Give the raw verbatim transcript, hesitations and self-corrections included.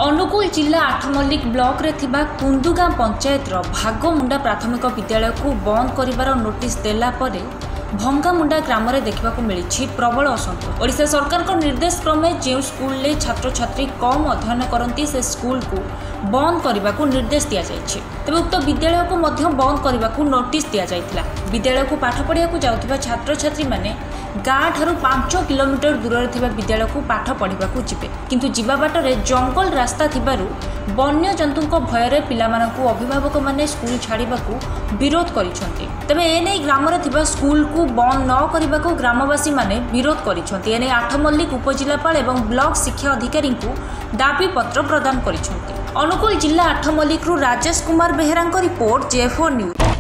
अनुगुल जिला आठमल्लिक ब्लॉक रे थिबा कुंदुगां पंचायतर भागमुंडा प्राथमिक विद्यालय को बंद करिवार नोटिस देला परे भंगामुंडा ग्राम में देखा मिली प्रबल असंतोष। ओडिशा सरकार को निर्देश क्रमे जो स्कूल ले छात्र छात्री कम अध्ययन करती से स्कूल को बंद करने को निर्देश दि जाइए। तेज उक्त विद्यालय को मध्य बंद करने को नोटिस दि जाइथिला। विद्यालय को पाठ पढ़ा जाउथिबा छात्र छात्री माने गाँ ठारू पांच किलोमीटर दूर थिबा विद्यालय को पाठ पढ़ा जिबे, किंतु जीवा बाटरे जंगल रास्ता थिबारु वन्य जंतुक भୟରେ पिलामानकु अभिभावक माने स्कूल छाड़िबाकू विरोध करिसंती। तबे एने ग्राम रे थिबा स्कूल को बंद न करने ग्रामवासी माने विरोध करिसंती। एने आठमल्लिक उपजिलापाल एवं ब्लॉक शिक्षा अधिकारी को दाबी पत्र प्रदान करिसंती। अनुगुल जिला आठमल्लिक रु Rajesh Kumar Behera report J four news.